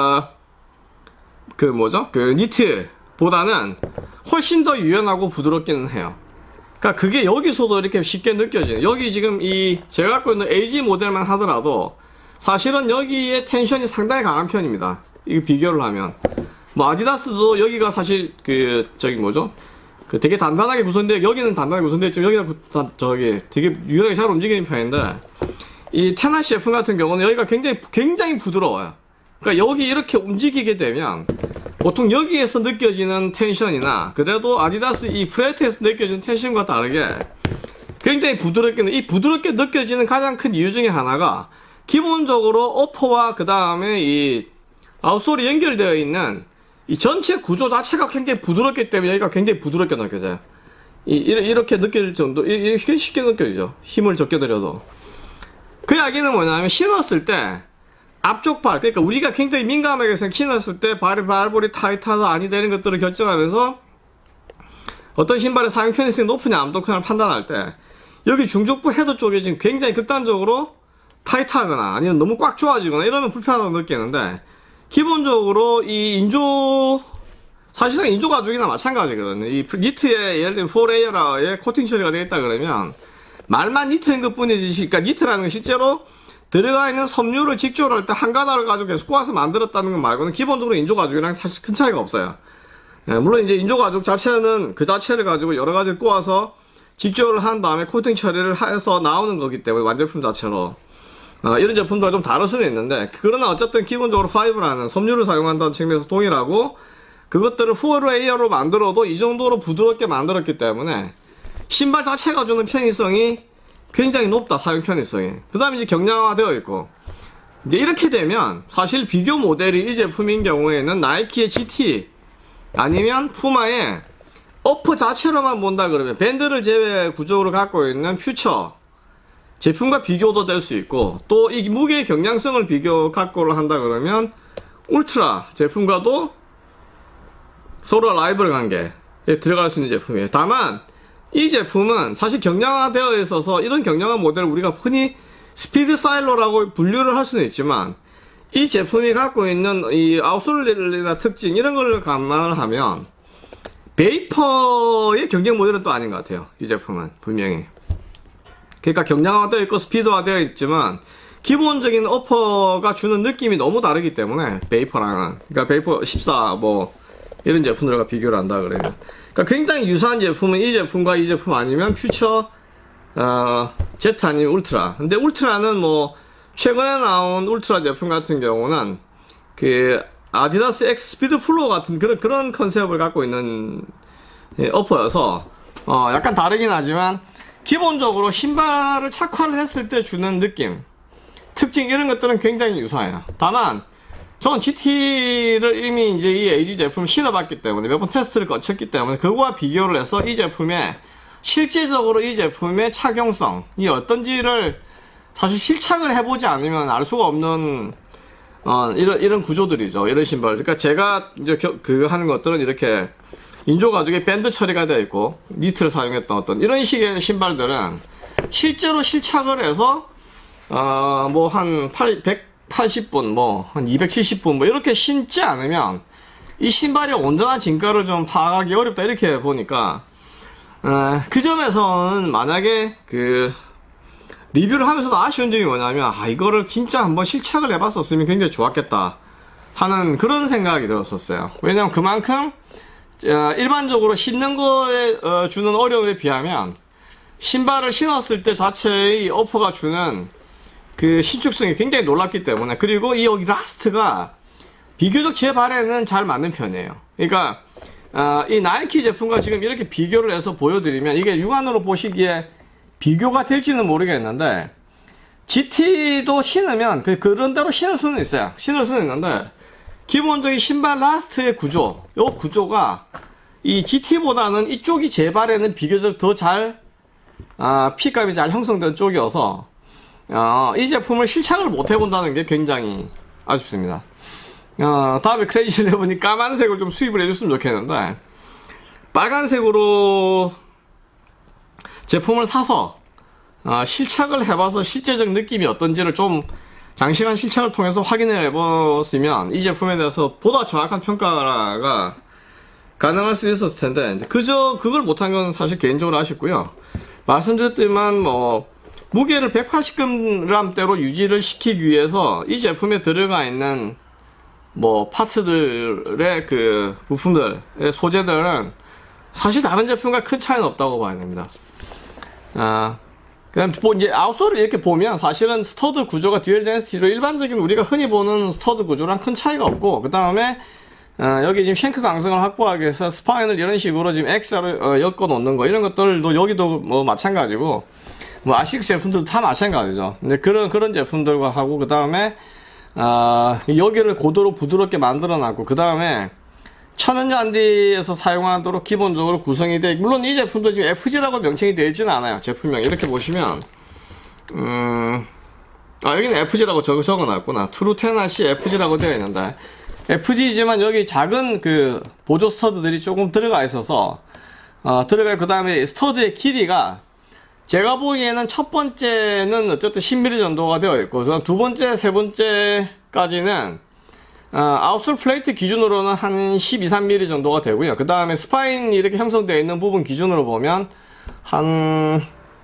그 니트보다는 훨씬 더 유연하고 부드럽기는 해요. 그러니까 그게 여기서도 이렇게 쉽게 느껴지는, 여기 지금 이 제가 갖고 있는 AG 모델만 하더라도 사실은 여기에 텐션이 상당히 강한 편입니다. 이거 비교를 하면 뭐 아디다스도 여기가 사실 그 되게 단단하게 구성되어, 여기는 단단하게 구성되어 있지만 여기가 되게 유연하게 잘 움직이는 편인데, 이 테나시 제품 같은 경우는 여기가 굉장히 부드러워요. 그러니까 여기 이렇게 움직이게 되면 보통 여기에서 느껴지는 텐션이나 그래도 아디다스 이 프레트에서 느껴지는 텐션과 다르게 굉장히 부드럽게 느껴지는 가장 큰 이유 중에 하나가 기본적으로 어퍼와 그 다음에 이 아웃솔이 연결되어 있는 이 전체 구조 자체가 굉장히 부드럽기 때문에 여기가 굉장히 부드럽게 느껴져요. 이렇게 느껴질 정도, 이렇게 쉽게 느껴지죠. 힘을 적게 들여도. 그 이야기는 뭐냐면 신었을 때 앞쪽 발, 그러니까 우리가 굉장히 민감하게 신었을 때 발볼이 타이트하다 아니 되는 것들을 결정하면서 어떤 신발의 사용 편의성이 높으냐 안 높으냐를 판단할 때 여기 중족부 헤드 쪽이 지금 굉장히 극단적으로 타이트하거나 아니면 너무 꽉 조아지거나 이러면 불편하다고 느끼는데, 기본적으로 이 인조, 사실상 인조 가죽이나 마찬가지거든요. 이 니트에 예를 들면 4레이어라의 코팅 처리가 되어 있다 그러면 말만 니트인 것 뿐이지, 그러니까 니트라는 건 실제로 들어가 있는 섬유를 직조를 할 때 한 가닥을 가지고 계속 꼬아서 만들었다는 것 말고는 기본적으로 인조 가죽이랑 사실 큰 차이가 없어요. 물론 이제 인조 가죽 자체는 그 자체를 가지고 여러 가지를 꼬아서 직조를 한 다음에 코팅 처리를 해서 나오는 거기 때문에 완제품 자체로 이런 제품들과 좀 다를 수는 있는데, 그러나 어쨌든 기본적으로 파이브라는 섬유를 사용한다는 측면에서 동일하고, 그것들을 4레이어로 만들어도 이 정도로 부드럽게 만들었기 때문에 신발 자체가 주는 편의성이 굉장히 높다. 사용 편의성이. 그 다음에 이제 경량화 되어 있고, 이제 이렇게 되면 사실 비교 모델이 이 제품인 경우에는 나이키의 GT 아니면 푸마의 어퍼 자체로만 본다 그러면 밴드를 제외 구조를 갖고 있는 퓨처 제품과 비교도 될 수 있고, 또 이 무게의 경량성을 비교 갖고를 한다 그러면 울트라 제품과도 서로 라이벌 관계에 들어갈 수 있는 제품이에요. 다만 이 제품은 사실 경량화되어 있어서 이런 경량화 모델을 우리가 흔히 스피드 사일러라고 분류를 할 수는 있지만, 이 제품이 갖고 있는 이 아웃솔이나 특징 이런 걸 감안을 하면 베이퍼의 경쟁 모델은 또 아닌 것 같아요. 이 제품은 분명히. 그러니까 경량화되어 있고 스피드화되어 있지만 기본적인 어퍼가 주는 느낌이 너무 다르기 때문에 베이퍼랑은, 그러니까 베이퍼 14 뭐 이런 제품들과 비교를 한다 그러면, 그러니까 굉장히 유사한 제품은 이 제품과 이 제품 아니면 퓨처 Z 아니면 울트라. 근데 울트라는 뭐 최근에 나온 울트라 제품 같은 경우는 그 아디다스 X 스피드 플로어 같은 그런 컨셉을 갖고 있는 어퍼여서 약간 다르긴 하지만 기본적으로 신발을 착화를 했을 때 주는 느낌, 특징 이런 것들은 굉장히 유사해요. 다만 저는 GT를 이미 이제 이 AG 제품을 신어봤기 때문에 몇 번 테스트를 거쳤기 때문에 그거와 비교를 해서 이 제품의 실제적으로 이 제품의 착용성이 어떤지를 사실 실착을 해보지 않으면 알 수가 없는 이런 구조들이죠. 이런 신발. 그러니까 제가 이제 하는 것들은 이렇게 인조 가죽에 밴드 처리가 되어 있고 니트를 사용했던 어떤 이런 식의 신발들은 실제로 실착을 해서 뭐 한 180분 뭐 한 270분 뭐 이렇게 신지 않으면 이 신발의 온전한 진가를 좀 파악하기 어렵다, 이렇게 보니까 그 점에서는 만약에 그 리뷰를 하면서도 아쉬운 점이 뭐냐면, 이거를 진짜 한번 실착을 해봤었으면 굉장히 좋았겠다 하는 그런 생각이 들었었어요. 왜냐면 그만큼 일반적으로 신는 거에 주는 어려움에 비하면 신발을 신었을 때 자체의 어퍼가 주는 그 신축성이 굉장히 놀랍기 때문에, 그리고 이 여기 라스트가 비교적 제 발에는 잘 맞는 편이에요. 그러니까 이 나이키 제품과 지금 이렇게 비교를 해서 보여드리면 이게 육안으로 보시기에 비교가 될지는 모르겠는데, GT도 신으면 그런 대로 신을 수는 있어요. 신을 수는 있는데 기본적인 신발 라스트의 구조, 요 구조가 이 GT보다는 이쪽이 제 발에는 비교적 더 잘 핏감이 잘 형성된 쪽이어서 이 제품을 실착을 못 해본다는 게 굉장히 아쉽습니다. 다음에 크레이지 11이 까만색을 좀 수입을 해줬으면 좋겠는데, 빨간색으로 제품을 사서 실착을 해봐서 실제적 느낌이 어떤지를 좀 장시간 실착을 통해서 확인을 해봤으면 이 제품에 대해서 보다 정확한 평가가 가능할 수 있었을 텐데, 그저 그걸 못한 건 사실 개인적으로 아쉽고요. 말씀드렸지만 뭐 무게를 180g대로 유지를 시키기 위해서 이 제품에 들어가 있는 뭐 파츠들의 그 부품들의 소재들은 사실 다른 제품과 큰 차이는 없다고 봐야 됩니다. 그다음 뭐 이제 아웃솔을 이렇게 보면 사실은 스터드 구조가 듀얼 덴시티로 일반적인 우리가 흔히 보는 스터드 구조랑 큰 차이가 없고, 그 다음에 여기 지금 쉔크 강성을 확보하기 위해서 스파인을 이런 식으로 지금 X자로 엮어 놓는 거, 이런 것들도 여기도 뭐 마찬가지고, 뭐 아식스 제품들도 다 마찬가지죠. 근데 그런 제품들과 하고, 그 다음에 여기를 고도로 부드럽게 만들어 놨고, 그 다음에 천연잔디에서 사용하도록 기본적으로 구성이 돼, 물론 이 제품도 지금 FG라고 명칭이 되어 있지는 않아요. 제품명 이렇게 보시면 여기는 FG라고 적어놨구나. 트루테나시 FG라고 되어 있는데, FG이지만 여기 작은 그 보조 스터드들이 조금 들어가 있어서 그 다음에 스터드의 길이가 제가 보기에는 첫 번째는 어쨌든 10mm 정도가 되어 있고, 두 번째, 세 번째까지는 아웃솔 플레이트 기준으로는 한 12, 3mm 정도가 되고요. 그 다음에 스파인이 이렇게 형성되어 있는 부분 기준으로 보면 한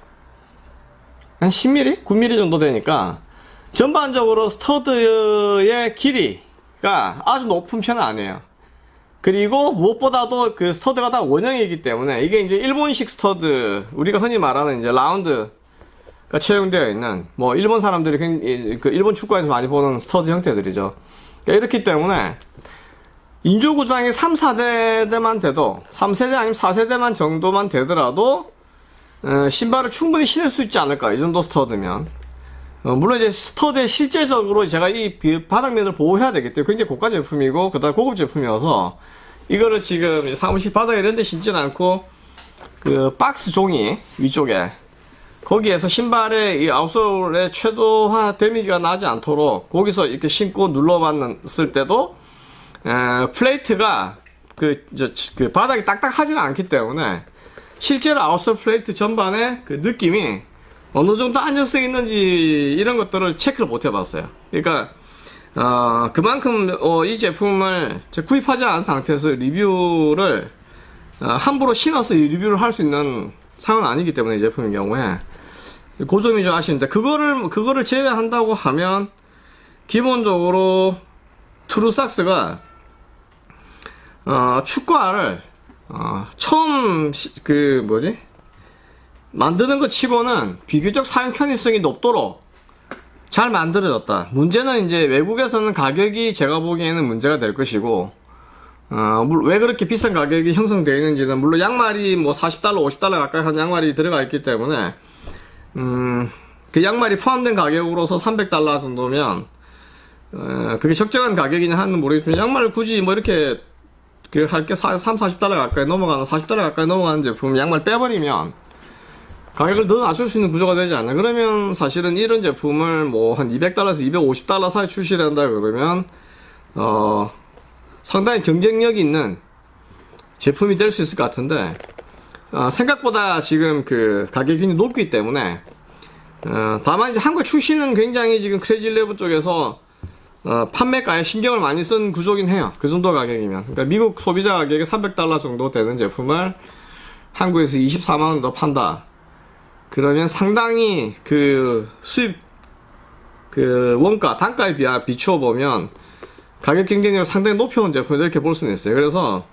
10mm? 9mm 정도 되니까 전반적으로 스터드의 길이가 아주 높은 편은 아니에요. 그리고 무엇보다도 그 스터드가 다 원형이기 때문에 이게 이제 일본식 스터드, 우리가 흔히 말하는 이제 라운드가 채용되어 있는, 뭐 일본 사람들이 그 일본 축구에서 많이 보는 스터드 형태들이죠. 그러니까 이렇기 때문에 인조구장이 3, 4대만 돼도, 3세대 아니면 4세대만 정도만 되더라도 신발을 충분히 신을 수 있지 않을까, 이 정도 스터드면. 물론 이제 스터드에 실제적으로 제가 이 바닥면을 보호해야 되기 때문에 굉장히 고가 제품이고 그다음 고급 제품이어서 이거를 지금 사무실 바닥에 이런 데 신지는 않고 그 박스 종이 위쪽에 거기에서 신발의 이 아웃솔의 최소화 데미지가 나지 않도록 거기서 이렇게 신고 눌러봤을 때도 플레이트가 그 바닥이 딱딱하지는 않기 때문에 실제로 아웃솔 플레이트 전반의 그 느낌이 어느 정도 안정성이 있는지 이런 것들을 체크를 못 해봤어요. 그러니까 그만큼 이 제품을 구입하지 않은 상태에서 리뷰를 함부로 신어서 리뷰를 할 수 있는 상황은 아니기 때문에 이 제품의 경우에 그 점이 좀 아쉬운데, 그거를 제외한다고 하면 기본적으로 트루삭스가 축구화를 처음 만드는 것 치고는 비교적 사용 편의성이 높도록 잘 만들어졌다. 문제는 이제 외국에서는 가격이 제가 보기에는 문제가 될 것이고, 왜 그렇게 비싼 가격이 형성되어 있는지는, 물론 양말이 뭐 40달러, 50달러 가까이 한 양말이 들어가 있기 때문에, 그 양말이 포함된 가격으로서 300달러 정도면, 그게 적정한 가격이냐 하는 모르겠지만, 양말을 굳이 뭐 이렇게, 할 게 3, 40달러 가까이 넘어가는, 40달러 가까이 넘어가는 제품 양말 빼버리면, 가격을 더 낮출 수 있는 구조가 되지 않나. 그러면 사실은 이런 제품을 뭐 한 200달러에서 250달러 사이 출시를 한다 그러면 상당히 경쟁력이 있는 제품이 될 수 있을 것 같은데, 생각보다 지금 그 가격이 굉장히 높기 때문에, 다만 이제 한국 출시는 굉장히 지금 크레이지 11 쪽에서 판매가에 신경을 많이 쓴 구조긴 해요. 그 정도 가격이면. 그러니까 미국 소비자 가격이 300달러 정도 되는 제품을 한국에서 24만원 더 판다. 그러면 상당히 그 수입 그 원가, 단가에 비추어 보면 가격 경쟁력을 상당히 높여온 제품이다, 이렇게 볼 수는 있어요. 그래서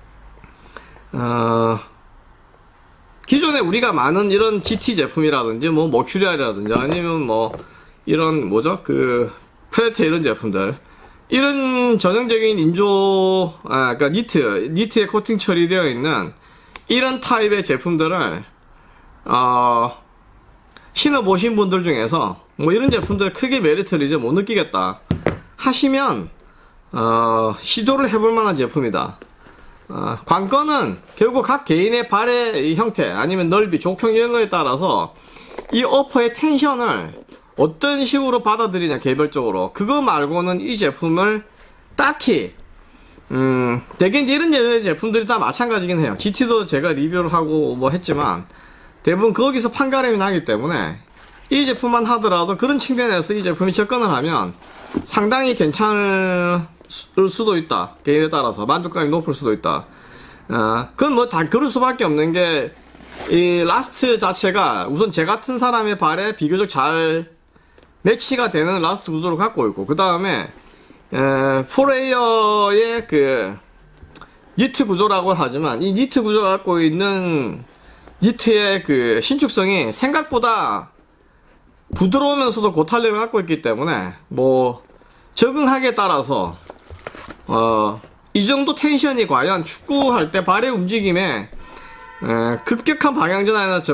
기존에 우리가 많은 이런 GT 제품이라든지 뭐 머큐리알이라든지 아니면 뭐 이런 그 프레테 이런 제품들, 이런 전형적인 인조 그러니까 니트에 코팅 처리되어 있는 이런 타입의 제품들을 신어보신 분들 중에서 뭐 이런 제품들 크게 메리트를 이제 못 느끼겠다 하시면 시도를 해볼 만한 제품이다. 관건은 결국 각 개인의 발의 이 형태 아니면 넓이, 족형 이런 거에 따라서 이 어퍼의 텐션을 어떤 식으로 받아들이냐, 개별적으로. 그거 말고는 이 제품을 딱히 대개 이제 이런 제품들이 다 마찬가지긴 해요. GT도 제가 리뷰를 하고 뭐 했지만 대부분 거기서 판가름이 나기 때문에 이 제품만 하더라도 그런 측면에서 이 제품이 접근을 하면 상당히 괜찮을 수도 있다. 개인에 따라서 만족감이 높을 수도 있다. 그건 뭐 다 그럴 수밖에 없는 게, 이 라스트 자체가 우선 제 같은 사람의 발에 비교적 잘 매치가 되는 라스트 구조를 갖고 있고, 그 다음에 포레이어의 그 니트 구조라고 하지만 이 니트 구조가 갖고 있는 니트의 그 신축성이 생각보다 부드러우면서도 고탄력을 갖고 있기 때문에 뭐 적응하기에 따라서 이 정도 텐션이 과연 축구할 때 발의 움직임에 급격한 방향 전환이나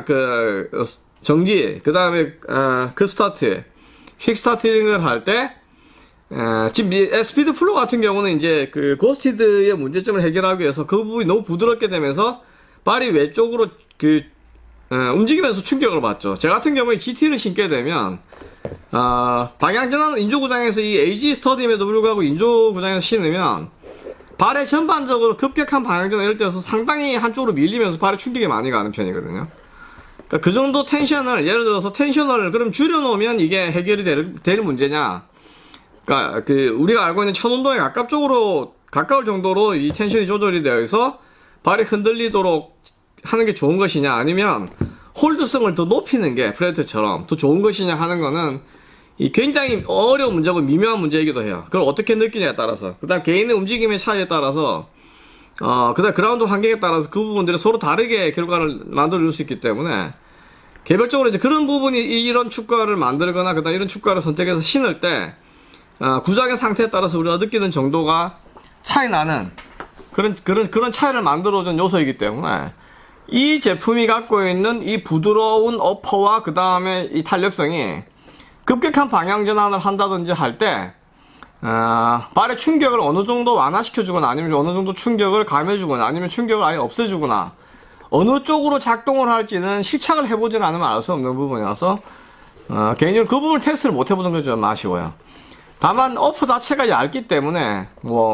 정지, 그 다음에 급스타트, 퀵스타트를 할 때 지금 스피드 플로 같은 경우는 이제 그 고스티드의 문제점을 해결하기 위해서 그 부분이 너무 부드럽게 되면서 발이 외쪽으로 움직이면서 충격을 받죠. 제 같은 경우에 GT를 신게 되면 방향전환은 인조구장에서 이 AG 스터디임에도 불구하고 인조구장에서 신으면 발에 전반적으로 급격한 방향전환 이럴 때서 상당히 한쪽으로 밀리면서 발에 충격이 많이 가는 편이거든요. 그러니까 그 정도 텐션을, 예를 들어서 텐션을 그럼 줄여놓으면 이게 해결이 될 문제냐, 그러니까 우리가 알고 있는 천운동에 가까울 정도로 이 텐션이 조절이 되어 있어 발이 흔들리도록 하는 게 좋은 것이냐, 아니면 홀드성을 더 높이는 게 플래트처럼 더 좋은 것이냐 하는 거는 굉장히 어려운 문제고 미묘한 문제이기도 해요. 그걸 어떻게 느끼냐에 따라서, 그 다음 개인의 움직임의 차이에 따라서, 그 다음 그라운드 환경에 따라서 그 부분들이 서로 다르게 결과를 만들어줄 수 있기 때문에, 개별적으로 이제 그런 부분이 이런 축구화를 만들거나, 그 다음 이런 축구화를 선택해서 신을 때, 구장의 상태에 따라서 우리가 느끼는 정도가 차이 나는 그런 차이를 만들어준 요소이기 때문에, 이 제품이 갖고 있는 이 부드러운 어퍼와 그 다음에 이 탄력성이 급격한 방향 전환을 한다든지 할 때, 발의 충격을 어느 정도 완화시켜주거나, 아니면 어느 정도 충격을 감해주거나, 아니면 충격을 아예 없애주거나, 어느 쪽으로 작동을 할지는 실착을 해보지는 않으면 알 수 없는 부분이라서, 개인적으로 그 부분을 테스트를 못 해보는 게 좀 아쉬워요. 다만, 어퍼 자체가 얇기 때문에,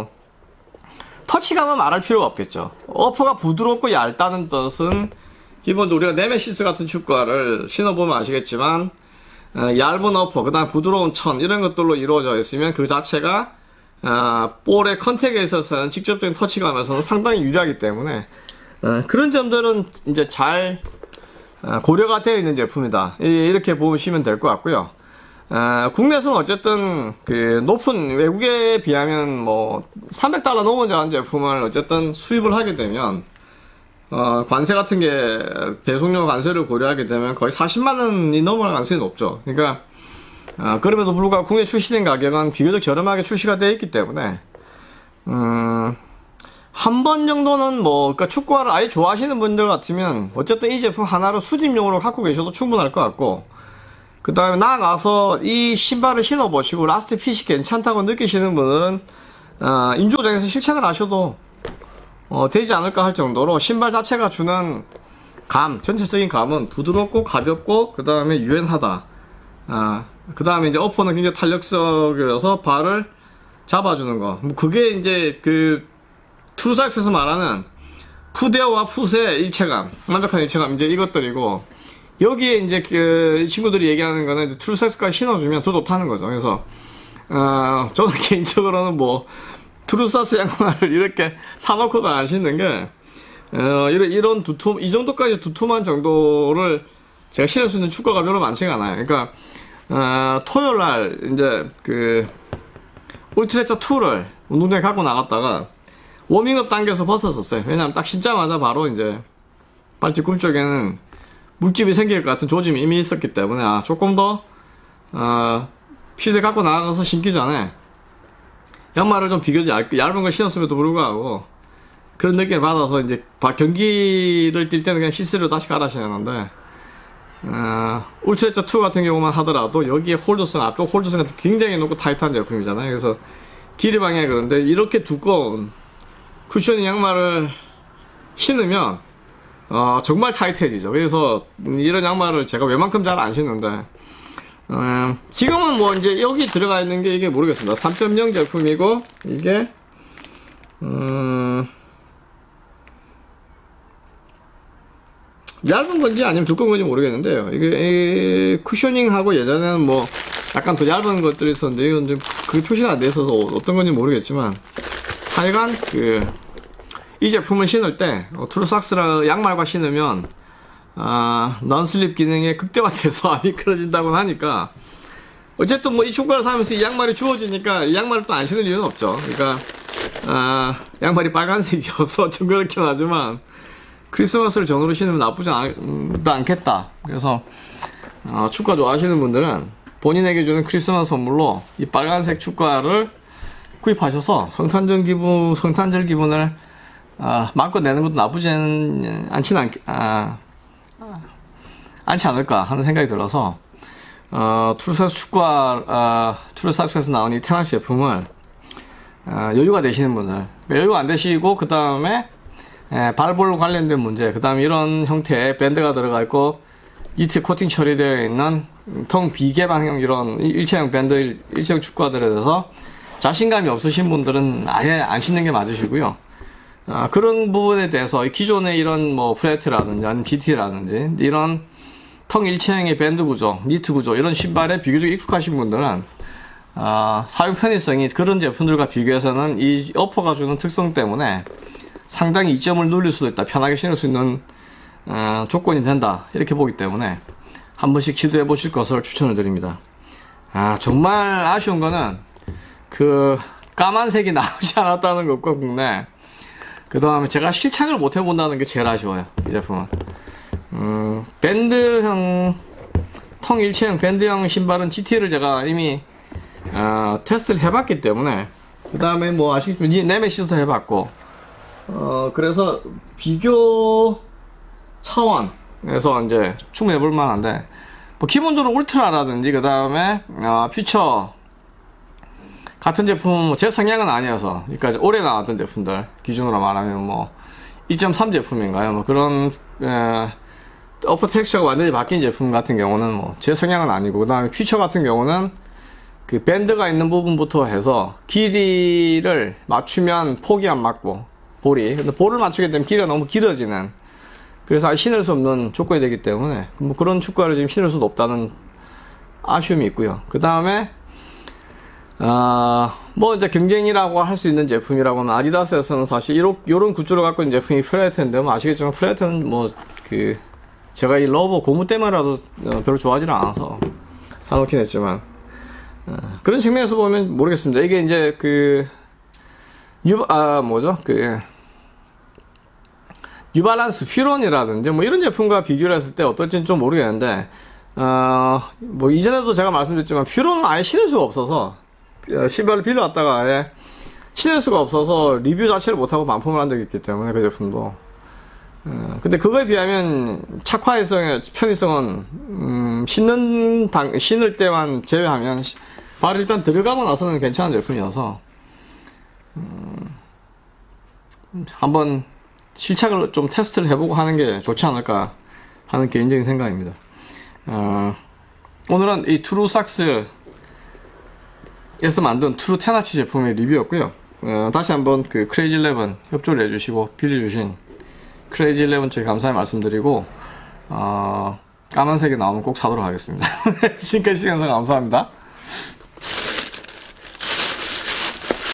터치감은 말할 필요가 없겠죠. 어퍼가 부드럽고 얇다는 뜻은, 기본적으로 우리가 네메시스 같은 축구화를 신어보면 아시겠지만, 얇은 어퍼, 그 다음 부드러운 천, 이런 것들로 이루어져 있으면 그 자체가, 볼의 컨택에 있어서는 직접적인 터치감에서는 상당히 유리하기 때문에, 그런 점들은 이제 잘, 고려가 되어 있는 제품이다. 이렇게 보시면 될 것 같고요. 국내에서는 어쨌든, 높은 외국에 비하면 $300 넘어가는 제품을 어쨌든 수입을 하게 되면, 관세 같은 게, 배송료 관세를 고려하게 되면 거의 40만원이 넘어갈 가능성이 높죠. 그러니까, 그럼에도 불구하고 국내 출시된 가격은 비교적 저렴하게 출시가 되어 있기 때문에, 한 번 정도는 그러니까 축구화를 아예 좋아하시는 분들 같으면, 어쨌든 이 제품 하나를 수집용으로 갖고 계셔도 충분할 것 같고, 그 다음에 나가서 이 신발을 신어보시고, 라스트 핏이 괜찮다고 느끼시는 분은, 인조장에서 실착을 하셔도, 되지 않을까 할 정도로 신발 자체가 주는 전체적인 감은 부드럽고 가볍고, 그 다음에 유연하다. 그 다음에 이제 어퍼는 굉장히 탄력적이어서 발을 잡아주는 거. 그게 이제 투사엑스에서 말하는 푸대어와 풋의 일체감, 완벽한 일체감, 이제 이것들이고, 여기에 이제 이 친구들이 얘기하는 거는 투사엑스까지 신어주면 더 좋다는 거죠. 그래서, 저는 개인적으로는 트루사스 양말을 이렇게 사놓고도 안 신는 게, 이런 이 정도까지 두툼한 정도를 제가 신을 수 있는 축구가 별로 많지가 않아요. 그러니까, 토요일날, 이제, 울트레차 2를 운동장에 갖고 나갔다가, 워밍업 단계에서 벗었었어요. 왜냐면 딱 신자마자 바로 이제, 발뒤 꿈 쪽에는 물집이 생길 것 같은 조짐이 이미 있었기 때문에, 조금 더, 필드 갖고 나가서 신기 전에, 양말을 좀 비교적 얇은 걸 신었음에도 불구하고 그런 느낌을 받아서 이제 경기를 뛸 때는 그냥 시스루 다시 갈아 신었는데, 울트레차 2 같은 경우만 하더라도 여기에 홀드성, 앞쪽 홀드성이 굉장히 높고 타이트한 제품이잖아요. 그래서 길이 방향이 그런데 이렇게 두꺼운 쿠셔닝 양말을 신으면 정말 타이트해지죠. 그래서 이런 양말을 제가 웬만큼 잘 안 신는데, 지금은 이제 여기 들어가 있는 게 이게 모르겠습니다. 3.0 제품이고, 이게, 얇은 건지 아니면 두꺼운 건지 모르겠는데요. 이게, 쿠셔닝하고 예전에는 약간 더 얇은 것들이 있었는데, 이건 좀 그게 표시가 안 돼 있어서 어떤 건지 모르겠지만, 하여간, 이 제품을 신을 때, 트루삭스라 양말과 신으면, 넌슬립 기능이 극대화돼서 안 미끄러진다고 하니까, 어쨌든 이 축구화를 사면서 이 양말이 주어지니까 이 양말을 또 안 신을 이유는 없죠. 그러니까, 양말이 빨간색이어서 좀 그렇긴 하지만, 크리스마스를 전후로 신으면 나쁘지 않겠다. 그래서, 축구화 좋아하시는 분들은 본인에게 주는 크리스마스 선물로 이 빨간색 축구화를 구입하셔서 성탄절 기분을, 마음껏 내는 것도 나쁘지 않지 않을까 하는 생각이 들어서, 투르삭스에서 나온 이 테나시 제품을, 여유가 되시는 분들, 여유가 안 되시고, 그 다음에, 발볼로 관련된 문제, 그 다음에 이런 형태의 밴드가 들어가 있고, 니트 코팅 처리되어 있는 통 비개방형 이런 일체형 밴드, 일체형 축구화들에 대해서 자신감이 없으신 분들은 아예 안 신는 게 맞으시고요. 그런 부분에 대해서 기존의 이런 플래트라든지 아니면 GT라든지 이런 통 일체형의 밴드 구조, 니트 구조 이런 신발에 비교적 익숙하신 분들은 사용 편의성이 그런 제품들과 비교해서는 이 어퍼가 주는 특성 때문에 상당히 이점을 누릴 수도 있다. 편하게 신을 수 있는 조건이 된다. 이렇게 보기 때문에 한 번씩 시도해 보실 것을 추천을 드립니다. 정말 아쉬운 거는 그 까만색이 나오지 않았다는 것과 국내 그 다음에 제가 실착을 못 해본다는 게 제일 아쉬워요. 이 제품은 밴드형 통일체형 밴드형 신발은 GT를 제가 이미 테스트를 해봤기 때문에 그 다음에 뭐 아시겠지만 네메시스도 해봤고 그래서 비교 차원에서 이제 충분히 해볼 만한데 뭐 기본적으로 울트라라든지 그 다음에 퓨처 같은 제품 제 성향은 아니어서 그러니까 올해 나왔던 제품들 기준으로 말하면 뭐 2.3 제품인가요? 뭐 그런 어퍼 텍스처가 완전히 바뀐 제품 같은 경우는 뭐 제 성향은 아니고 그 다음에 퓨처 같은 경우는 그 밴드가 있는 부분부터 해서 길이를 맞추면 폭이 안 맞고 볼이 근데 볼을 맞추게 되면 길이가 너무 길어지는 그래서 신을 수 없는 조건이 되기 때문에 뭐 그런 축구화를 지금 신을 수도 없다는 아쉬움이 있고요. 그 다음에 뭐 이제 경쟁이라고 할 수 있는 제품이라고는 아디다스에서는 사실 요런 굿즈를 갖고 있는 제품이 프레테인데 뭐 아시겠지만 프레테는 뭐 그 제가 이 러버 고무 때문에라도 별로 좋아하지는 않아서 사놓긴 했지만 그런 측면에서 보면 모르겠습니다. 이게 이제 그 뭐죠 그 뉴발란스 퓨런이라든지 뭐 이런 제품과 비교를 했을 때 어떨지는 좀 모르겠는데 뭐 이전에도 제가 말씀드렸지만 퓨런은 아예 신을 수가 없어서 신발을 빌려왔다가 아예 신을 수가 없어서 리뷰 자체를 못하고 반품을 한 적이 있기 때문에 그 제품도 근데 그거에 비하면 착화성의 편의성은 신을 때만 제외하면 발을 일단 들어가고 나서는 괜찮은 제품이어서 한번 실착을 좀 테스트를 해보고 하는 게 좋지 않을까 하는 개인적인 생각입니다. 오늘은 이 트루삭스에서 만든 트루 테나치 제품의 리뷰였고요. 다시 한번 그 크레이지 11 협조를 해주시고 빌려주신 크레이지 11 쪽에 감사의 말씀드리고 까만색이 나오면 꼭 사도록 하겠습니다. 지금까지 시간서 감사합니다.